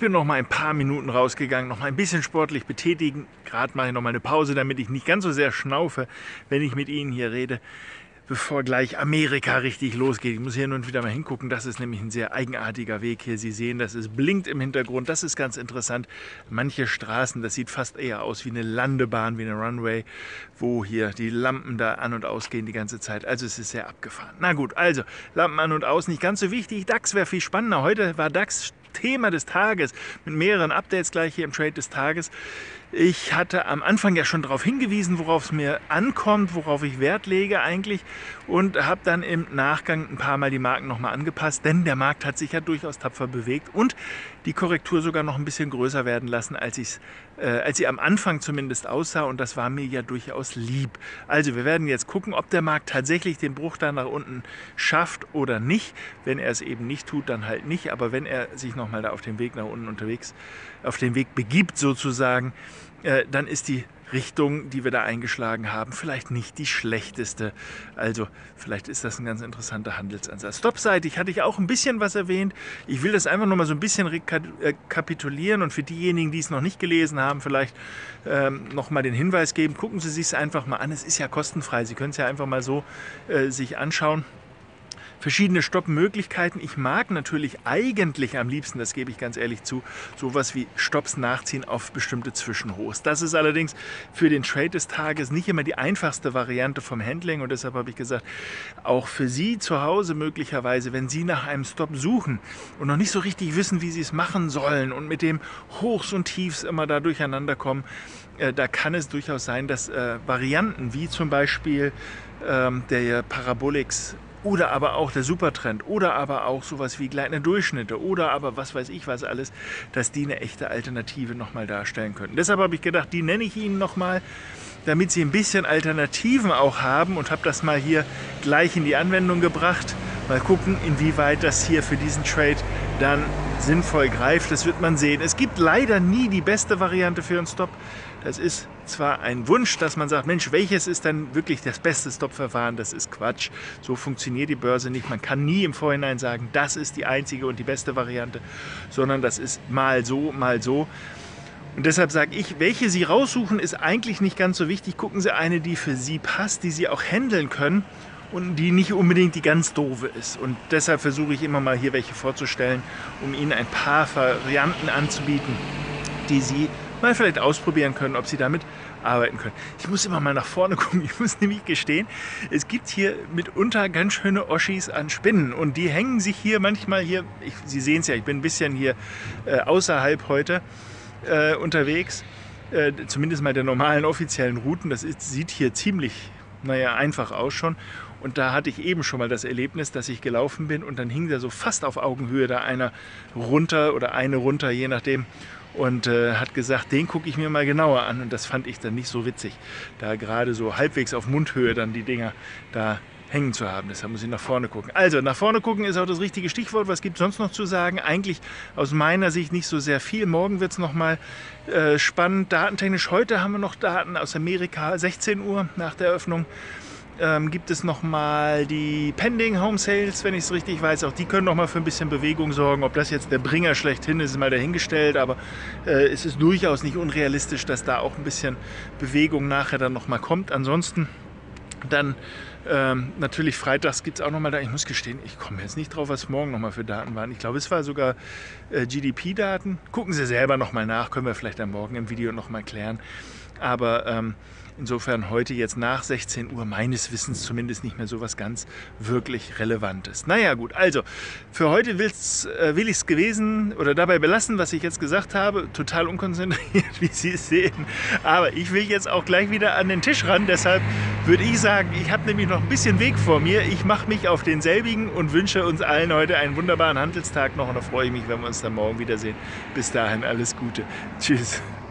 bin noch mal ein paar Minuten rausgegangen, noch mal ein bisschen sportlich betätigen. Gerade mache ich noch mal eine Pause, damit ich nicht ganz so sehr schnaufe, wenn ich mit Ihnen hier rede, bevor gleich Amerika richtig losgeht. Ich muss hier nun wieder mal hingucken. Das ist nämlich ein sehr eigenartiger Weg hier. Sie sehen, dass es blinkt im Hintergrund. Das ist ganz interessant. Manche Straßen, das sieht fast eher aus wie eine Landebahn, wie eine Runway, wo hier die Lampen da an und ausgehen die ganze Zeit. Also es ist sehr abgefahren. Na gut, also Lampen an und aus, nicht ganz so wichtig. DAX wäre viel spannender. Heute war DAX Thema des Tages mit mehreren Updates gleich hier im Trade des Tages. Ich hatte am Anfang ja schon darauf hingewiesen, worauf es mir ankommt, worauf ich Wert lege eigentlich, und habe dann im Nachgang ein paar Mal die Marken nochmal angepasst, denn der Markt hat sich ja durchaus tapfer bewegt und die Korrektur sogar noch ein bisschen größer werden lassen, als sie am Anfang zumindest aussah, und das war mir ja durchaus lieb. Also wir werden jetzt gucken, ob der Markt tatsächlich den Bruch da nach unten schafft oder nicht. Wenn er es eben nicht tut, dann halt nicht, aber wenn er sich nochmal da auf dem Weg nach unten auf den Weg begibt sozusagen, dann ist die Richtung, die wir da eingeschlagen haben, vielleicht nicht die schlechteste. Also vielleicht ist das ein ganz interessanter Handelsansatz. Stopseitig hatte ich auch ein bisschen was erwähnt. Ich will das einfach noch mal so ein bisschen rekapitulieren und für diejenigen, die es noch nicht gelesen haben, vielleicht noch mal den Hinweis geben. Gucken Sie sich es einfach mal an. Es ist ja kostenfrei. Sie können es ja einfach mal so sich anschauen. Verschiedene Stoppmöglichkeiten. Ich mag natürlich eigentlich am liebsten, das gebe ich ganz ehrlich zu, sowas wie Stopps nachziehen auf bestimmte Zwischenhochs. Das ist allerdings für den Trade des Tages nicht immer die einfachste Variante vom Handling, und deshalb habe ich gesagt, auch für Sie zu Hause möglicherweise, wenn Sie nach einem Stop suchen und noch nicht so richtig wissen, wie Sie es machen sollen und mit dem Hochs und Tiefs immer da durcheinander kommen, da kann es durchaus sein, dass Varianten wie zum Beispiel der Parabolix oder aber auch der Supertrend oder aber auch sowas wie gleitende Durchschnitte oder aber was weiß ich was alles, dass die eine echte Alternative nochmal darstellen könnten. Deshalb habe ich gedacht, die nenne ich Ihnen nochmal, damit Sie ein bisschen Alternativen auch haben, und habe das mal hier gleich in die Anwendung gebracht. Mal gucken, inwieweit das hier für diesen Trade dann sinnvoll greift. Das wird man sehen. Es gibt leider nie die beste Variante für einen Stop. Das ist zwar ein Wunsch, dass man sagt, Mensch, welches ist denn wirklich das beste Stop-Verfahren? Das ist Quatsch. So funktioniert die Börse nicht. Man kann nie im Vorhinein sagen, das ist die einzige und die beste Variante, sondern das ist mal so, mal so. Und deshalb sage ich, welche Sie raussuchen, ist eigentlich nicht ganz so wichtig. Gucken Sie eine, die für Sie passt, die Sie auch handeln können und die nicht unbedingt die ganz doofe ist. Und deshalb versuche ich immer mal hier welche vorzustellen, um Ihnen ein paar Varianten anzubieten, die Sie mal vielleicht ausprobieren können, ob Sie damit arbeiten können. Ich muss immer mal nach vorne gucken. Ich muss nämlich gestehen, es gibt hier mitunter ganz schöne Oschis an Spinnen, und die hängen sich hier manchmal hier, Sie sehen es ja, ich bin ein bisschen hier außerhalb heute unterwegs, zumindest mal der normalen offiziellen Routen. Das sieht hier ziemlich, naja, einfach aus schon. Und da hatte ich eben schon mal das Erlebnis, dass ich gelaufen bin und dann hing da so fast auf Augenhöhe da einer runter oder eine runter, je nachdem, und hat gesagt, den gucke ich mir mal genauer an, und das fand ich dann nicht so witzig, da gerade so halbwegs auf Mundhöhe dann die Dinger da hängen zu haben. Deshalb muss ich nach vorne gucken. Also nach vorne gucken ist auch das richtige Stichwort. Was gibt es sonst noch zu sagen? Eigentlich aus meiner Sicht nicht so sehr viel. Morgen wird es nochmal spannend, datentechnisch. Heute haben wir noch Daten aus Amerika, 16 Uhr nach der Eröffnung. Gibt es nochmal die Pending Home Sales, wenn ich es richtig weiß. Auch die können nochmal für ein bisschen Bewegung sorgen. Ob das jetzt der Bringer schlechthin ist, ist mal dahingestellt. Aber es ist durchaus nicht unrealistisch, dass da auch ein bisschen Bewegung nachher dann nochmal kommt. Ansonsten dann natürlich freitags gibt es auch nochmal da. Ich muss gestehen, ich komme jetzt nicht drauf, was morgen nochmal für Daten waren. Ich glaube, es war sogar GDP-Daten. Gucken Sie selber nochmal nach. Können wir vielleicht dann morgen im Video nochmal klären. Aber insofern heute jetzt nach 16 Uhr meines Wissens zumindest nicht mehr so was ganz wirklich Relevantes. Naja gut, also für heute will ich es gewesen oder dabei belassen, was ich jetzt gesagt habe. Total unkonzentriert, wie Sie es sehen. Aber ich will jetzt auch gleich wieder an den Tisch ran. Deshalb würde ich sagen, ich habe nämlich noch ein bisschen Weg vor mir. Ich mache mich auf denselbigen und wünsche uns allen heute einen wunderbaren Handelstag noch. Und da freue ich mich, wenn wir uns dann morgen wiedersehen. Bis dahin alles Gute. Tschüss.